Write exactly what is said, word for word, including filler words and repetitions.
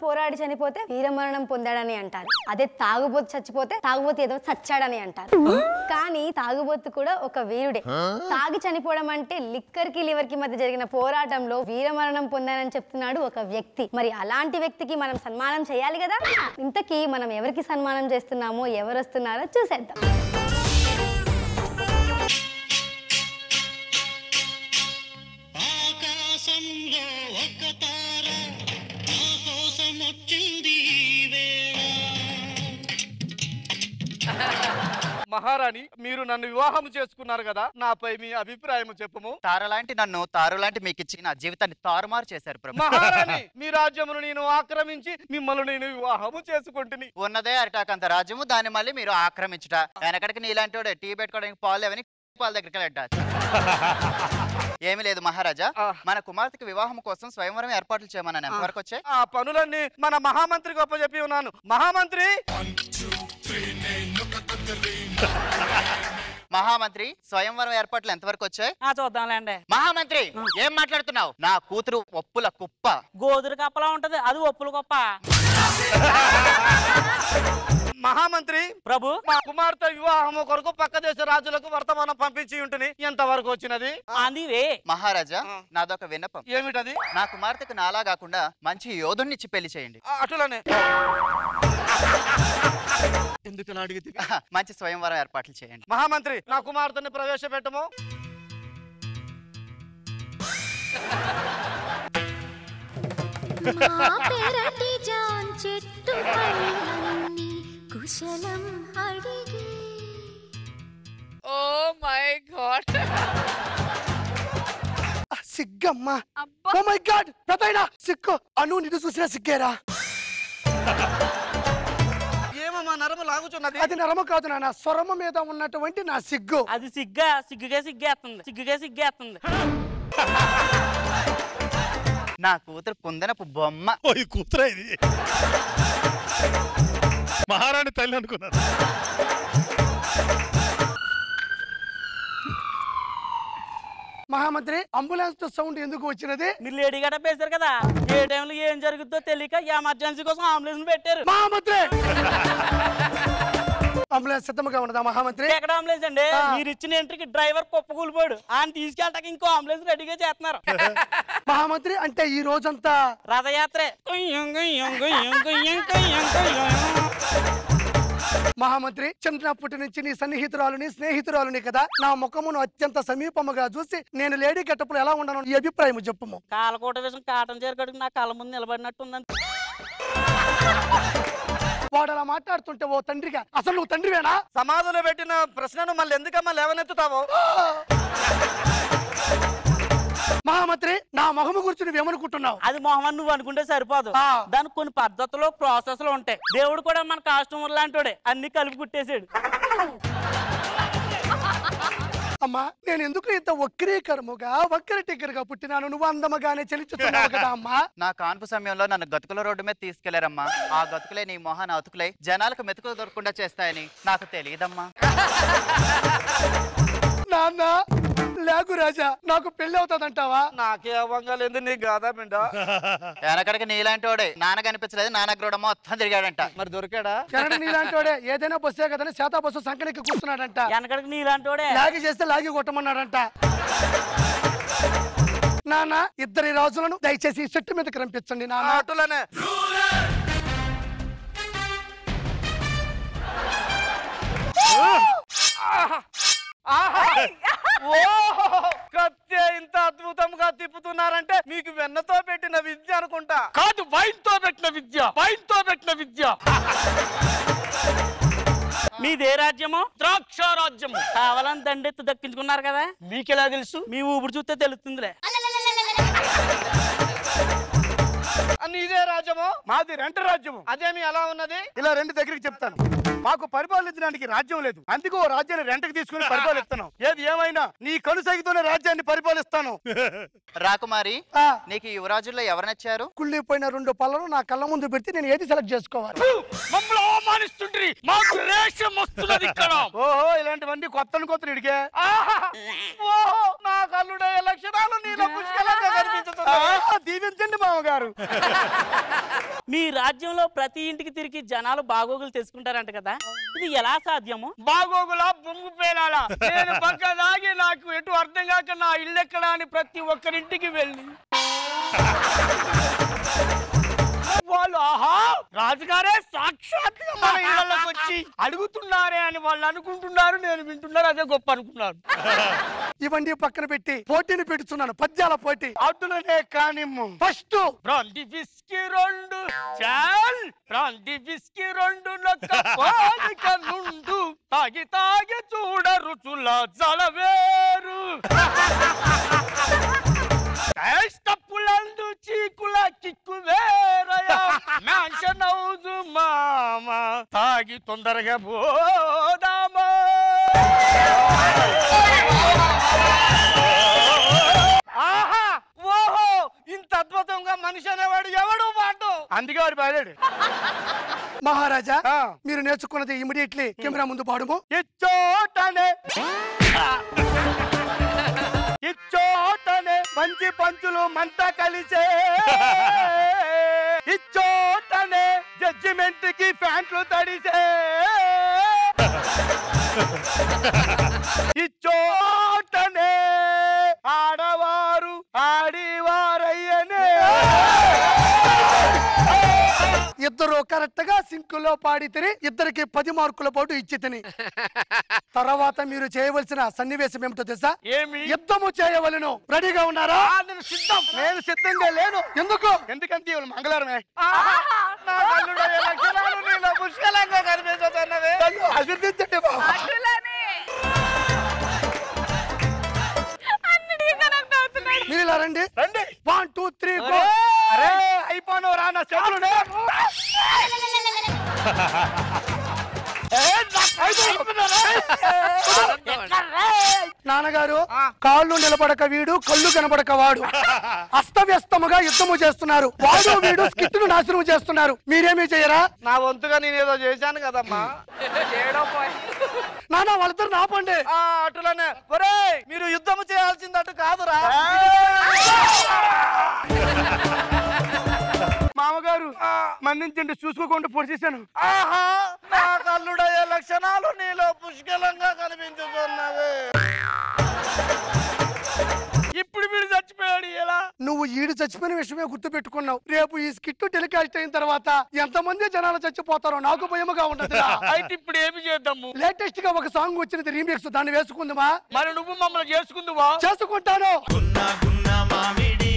పోరాడి చనిపోతే వీరమరణం పొందాడని అంటారు. అదే తాగుబోతు చచ్చిపోతే తాగుబోతు ఏదో చచ్చాడని అంటారు. కానీ తాగుబోతు కూడా ఒక వీరుడే. తాగి చనిపోవడం అంటే లిక్కర్ కి లివర్ కి మధ్య జరిగిన పోరాటంలో వీరమరణం పొందానని చెప్తున్నాడు ఒక వ్యక్తి. మరి అలాంటి వ్యక్తికి మనం సన్మానం చేయాలి కదా. ఇంతకీ మనం ఎవరికి సన్మానం చేస్తున్నామో, ఎవరు వస్తున్నారో చూసేద్దాం. మహారాణి, మీరు నన్ను వివాహం చేసుకున్నారు కదా, నాపై మీ అభిప్రాయం చెప్పము. తారలాంటి నన్ను తారులాంటి మీకు ఇచ్చి నా జీవితాన్ని తారుమారు చేశారు ప్రభు. మహారాణి, మీ రాజ్యమును నేను ఆక్రమించి మిమ్మల్ని నేను వివాహము చేసుకుంటుని. ఉన్నదే అరిటాకంత రాజ్యము, దాన్ని మళ్ళీ మీరు ఆక్రమించుట. వెనకడికి నీలాంటి వాడు టీ పెట్టుకోవడానికి పాలు లేవని పాల దగ్గరికి వెళ్ళాడు. ఏమి లేదు మహారాజా, మన కుమార్తెకి వివాహం కోసం స్వయంవరం ఏర్పాట్లు చేయమన్నాను. ఎంతవరకు వచ్చాయి? ఆ పనులన్నీ మన మహామంత్రి గొప్ప చెప్పి ఉన్నాను. మహామంత్రి మహామంత్రి స్వయంవరం ఏర్పాట్లు ఎంతవరకు వచ్చాయి? చూద్దాంలేండి. మహామంత్రి ఏం మాట్లాడుతున్నావు? నా కూతురు ఒప్పుల కుప్ప. గోధుర కప్పలా ఉంటది, అది ఒప్పుల కుప్ప. మహామంత్రి ప్రభు, మా కుమార్తె వివాహము కొరకు పక్క దేశ రాజులకు వర్తమానం పంపించి ఉంటుంది. ఎంత వరకు వచ్చినది? అందివే మహారాజా, నాదొక విన్నపం. ఏమిటది? నా కుమార్తెకు నాలా కాకుండా మంచి యోధునిచ్చి పెళ్లి చేయండి. అటులనే ఎందుకు అడిగితే మంచి స్వయంవరం ఏర్పాట్లు చేయండి. మహామంత్రి, నా కుమార్తెని ప్రవేశపెట్టము. కుశలం అడిగి. ఓ మై గాడ్, సిగ్గమ్మా. ఓ మై గాడ్, పెద్దయినా సిగ్గు. అను నిన్ను చూసినా సిగ్గేరా? ఏమమ్మా నరమ లాగుచున్నది? అది నరమ కాదు నాన్న, స్వరమ మీద ఉన్నటువంటి నా సిగ్గు. అది సిగ్గా సిగ్గుగా సిగ్గేస్తుంది, సిగ్గుగా సిగ్గేస్తుంది. నా కూతురు కుందనపు బొమ్మ. కూతురా ఇది? మహారాణి తల్లి అనుకున్నారు. మహామంత్రి, అంబులెన్స్ సౌండ్ ఎందుకు వచ్చినది? మీరు లేడీ గట్ట పేసారు కదా, ఏ టైంలో ఏం జరుగుతుందో తెలియక ఎమర్జెన్సీ కోసం అంబులెన్స్ పెట్టారు. మహామంత్రి, అంబులెన్స్ సిద్ధంగా ఉన్నదా మహామంత్రి? ఎక్కడ అంబులెన్స్ అండి? మీరు ఇచ్చిన ఎంట్రీకి డ్రైవర్ కుప్పకూలిపోయాడు, ఆయన తీసుకెళ్ళటానికి ఇంకో అంబులెన్స్ రెడీగా చేస్తున్నారు. మహామంత్రి, అంటే ఈ రోజంతా రథయాత్రే. మహామంత్రి, చిన్నప్పటి నుంచి నీ సన్నిహితురాలుని స్నేహితురాలుని కదా, నా ముఖమును అత్యంత సమీపముగా చూసి నేను లేడీ గెటప్లో ఎలా ఉండను ఈ అభిప్రాయం చెప్పము. కాలకోట విషయం కాటన్ చీర కడుగు నా కళ్ళ ముందు నిలబడినట్టుందని. వాడు అలా మాట్లాడుతుంటే ఓ తండ్రిగా అసలు నువ్వు తండ్రివేనా? సమాధిలో పెట్టిన ప్రశ్నను మళ్ళీ ఎందుకమ్మా లేవనెత్తుతావు? మహామంత్రి, నా మొహము గురించి నువ్వేమనుకుంటున్నావు? అది మొహం నువ్వు అనుకుంటే సరిపోదు, దానికి కొన్ని పద్ధతులు ప్రాసెస్లు ఉంటాయి. దేవుడు కూడా మన కాస్ట్యూమర్ లాంటి అన్ని కలిపి కుట్టేసాడు. అమ్మా, నేను ఎందుకు ఇంత వక్రీకరముగా వక్ర టిగ్గరగా పుట్టినాను? నువ్వు అందముగానే చెలిచుతున్నావు కదా అమ్మా. నా కాన్పు సమయంలో నన్ను గతుకుల రోడ్డు మీద తీసుకెళ్లారమ్మా. ఆ గతుకులే నీ మొహాన్ని అతుకులై జనాలకు మెతుకులు దొరకకుండా చేస్తాయని నాకు తెలియదమ్మా. నాన్న లేకు రాజా, నాకు పెళ్లి అవుతుందంటావా? నాకే అవ్వంగాలేదు నీ గాదా బిడ్డ. వెనకడికి నీలాంటి వాడే నాన్న కనిపించలేదు, నాన్నగ్రోడ మొత్తం తిరిగాడంట. మరి దొరికాడా? వెనక నీలాంటి వాడే ఏదైనా బస్సే కదని శాతా బస్సు సంకనికి కూర్చున్నాడంట. వెనకడికి నీలాంటి వాడే లాగి చేస్తే లాగి కొట్టమన్నాడంట. నాన్న, ఇద్దరి రాజులను దయచేసి ఈ చెట్టు మీదకి రంపించండి నాన్న. అటులనే కత్తి ఇంత అద్భుతంగా తిప్పుతున్నారంటే మీకు వెన్నతో పెట్టిన విద్య అనుకుంటా. కాదు, వైన్ తో పెట్టిన విద్య, వైన్ తో పెట్టిన విద్య. మీదే రాజ్యము? ద్రాక్ష రాజ్యము. కావాలని దండెత్తు దక్కించుకున్నారు కదా, మీకెలా తెలుసు? మీ ఊపిరి చూస్తే తెలుస్తుందిలే. నీదే రాజ్యము? మాది రెంట రాజ్యము. అదేమి ఎలా ఉన్నది? ఇలా రెండు దగ్గరికి చెప్తాను. మాకు పరిపాలించడానికి రాజ్యం లేదు, అందుకు ఓ రాజ్యాన్ని రెంటకి తీసుకుని పరిపాలిస్తున్నాం. ఏది ఏమైనా నీ కనుసైగుతోనే రాజ్యాన్ని పరిపాలిస్తాను. రాకుమారి, నీకు యువరాజుల్లో ఎవరు నచ్చారు? కుళ్ళిపోయిన రెండు పళ్ళను నా కళ్ళ ముందు పెడితే నేను ఏది సెలెక్ట్ చేసుకోవాలి? మమ్మల్ని అవమానిస్తుండ్రి మాకు రేషం వస్తున్నది ఇక్కడ. ఓహో ఇలాంటివన్నీ కొత్త కొత్త ఇడికే. ఓహో నా కల్లుడయ్యే లక్షణాలు నీలో పుష్కలంగా కనిపించుతున్నాయి. దీవించండి మామగారు. మీ రాజ్యంలో ప్రతి ఇంటికి తిరిగి జనాలు బాగోగులు తెచ్చుకుంటారంట కదా, ఇది ఎలా సాధ్యము? బాగోగులా బొంగు పేలాలా నేను పక్క దాగి నాకు ఎటు అర్థం కాక నా ఇల్లు ఎక్కడా అని ప్రతి ఒక్కరింటికి వెళ్ళి వాళ్ళు ఆహా రాజుగారే సాక్షాత్తుగా మన ఇళ్ళకి వచ్చి అడుగుతున్నారే అని వాళ్ళు అనుకుంటున్నారు, నేను వింటున్నారు, అదే గొప్ప అనుకున్నాను. ఇవన్నీ పక్కన పెట్టి పోటీని పెడుతున్నాను, పద్యాల పోటీ. అటులనే కానిమ్ము. ఫస్ట్ బ్రాండి విస్కీ రెండు చాల్ బ్రాండి విస్కీ రెండు నొక్క పోలిక నుండు తాగి తాగి చూడ రుచుల జలవేరు టప్పులందు చీకుల కిక్కు వేరయా మ్యాన్షన్ హౌస్ మామ తాగి తొందరగా పోదామా. ఆహా ఓహో ఇంత అద్భుతంగా మనిషి అనేవాడు ఎవడు పాటు. అందుకే వాడు పాడాడు. మహారాజా మీరు నేర్చుకున్నది ఇమిడియట్లీ కెమెరా ముందు పాడుము. ఇచ్చోటనే ఇచ్చోటనే మంచి పంచులు మంట కలిసే ఇచ్చోటనే జడ్జిమెంట్ కి ఫ్యాంట్లు తడిసే ఇచ్చోటనే ఆడవారు ఆడివారయ్యనే. ఇద్దరు కరెక్ట్ గా సింకులో పాడితే ఇద్దరికి పది మార్కుల పాటు ఇచ్చి తిని తర్వాత మీరు చేయవలసిన సన్నివేశం ఏమిటో తెలుసా? ఏమి? యుద్ధము చేయవలను. రెడీగా ఉన్నారా? నేను సిద్ధం. నేను సిద్ధంగా లేను. ఎందుకు? ఎందుకంటే ఇవాళ మంగళవారమే. నా కల్లుడయ్యే లక్షణాలు నీలో పుష్కలంగా కనిపించుతున్నవే. ఆశీర్వదించండి బాబు. మీరు ఇలా రండి. రండి. One two three go. అరే అయిపోను రా నా చేతులు. నాన్నగారు కాళ్ళు నిలబడక వీడు, కళ్ళు కనబడక వాడు అస్తవ్యస్తముగా యుద్ధము చేస్తున్నారు. వాడు వీడు స్కిట్ ను నాశనం చేస్తున్నారు. మీరేమీ చేయరా? నా వంతుగా నేను ఏదో చేశాను కదమ్మా. నాన్న వాళ్ళిద్దరు నాపండి. అటులనే ఒరే మీరు యుద్ధము చేయాల్సింది అటు కాదురా. మామగారు మన్నించండి, చూసుకోకుండా పొడిచేశాను. ఆహా నా కల్లుడయ్యే లక్షణాలు నీలో పుష్కలంగా కనిపించుతున్నవే. ఇప్పుడు వీడు చచ్చిపోయాడు ఎలా? నువ్వు ఈడు చచ్చిపోయిన విషయమే గుర్తు పెట్టుకున్నావు. రేపు ఈ స్కిట్ టెలికాస్ట్ అయిన తర్వాత ఎంతమంది జనాలు చచ్చిపోతారో నాకు భయముగా ఉండదు. అయితే ఇప్పుడు ఏమి చేద్దాము? లేటెస్ట్ గా ఒక సాంగ్ వచ్చినది రీమిక్స్, దాన్ని వేసుకుందామా? మరి నువ్వు మమ్మల్ని చేసుకుందువా? చేసుకుంటాను. గున్న గున్న మామిడి